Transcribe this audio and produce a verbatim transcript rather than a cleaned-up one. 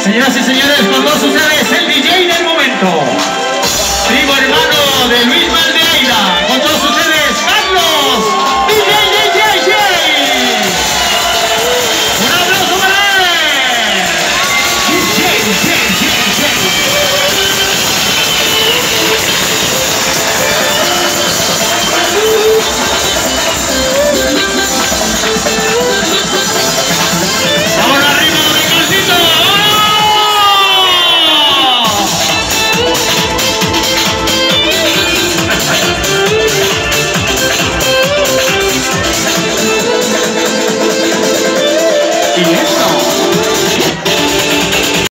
Señoras y señores, con todos ustedes, el D J del momento. Primo hermano de Luis